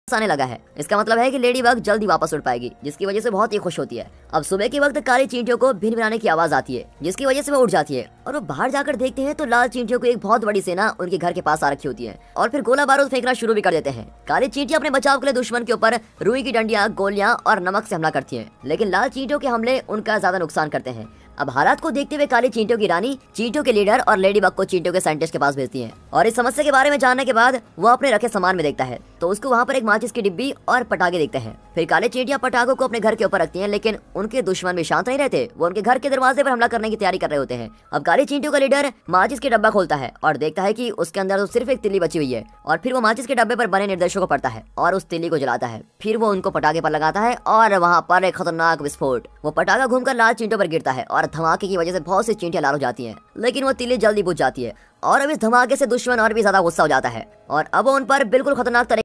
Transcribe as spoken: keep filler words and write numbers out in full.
आने लगा है। इसका मतलब है कि लेडी बग जल्दी वापस उड़ पाएगी, जिसकी वजह से बहुत ही खुश होती है। अब सुबह के वक्त काली चींटियों को भिन भिनाने की आवाज आती है, जिसकी वजह से वो उठ जाती है और वो बाहर जाकर देखते हैं तो लाल चींटियों को एक बहुत बड़ी सेना उनके घर के पास आ रखी होती है और फिर गोला बारूद फेंकना शुरू भी कर देते हैं। काली चींटियां अपने बचाव के लिए दुश्मन के ऊपर रुई की डंडियां, गोलियां और नमक से हमला करती है, लेकिन लाल चींटियों के हमले उनका ज्यादा नुकसान करते हैं। अब हालात को देखते हुए काली चींटियों की रानी चींटियों के लीडर और लेडी बग को चींटियों के साइंटिस्ट के पास भेजती है और इस समस्या के बारे में जानने के बाद वो अपने रखे सामान में देखता है तो उसको वहाँ पर एक माचिस की डिब्बी और पटाखे देखते हैं। फिर काले चींटियां पटाखों को अपने घर के ऊपर रखती हैं, लेकिन उनके दुश्मन भी शांत नहीं रहते। वो उनके घर के दरवाजे पर हमला करने की तैयारी कर रहे होते हैं। अब काली चींटियों का लीडर माचिस के डब्बा खोलता है और देखता है कि उसके अंदर तो सिर्फ एक तिल्ली बची हुई है और फिर वो माचिस के डब्बे पर बने निर्देशों को पढ़ता है और उस तिल्ली को जलाता है। फिर वो उनको पटाखे पर लगाता है और वहाँ पर एक खतरनाक विस्फोट। वो पटाखा घूमकर लाल चींटियों पर गिरता है और धमाके की वजह से बहुत सी चींटियां लाल हो जाती हैं, लेकिन वो तिल्ली जल्दी बुझ जाती है और अब इस धमाके से दुश्मन और भी ज्यादा गुस्सा हो जाता है और अब वो उन पर बिल्कुल खतरनाक तरीके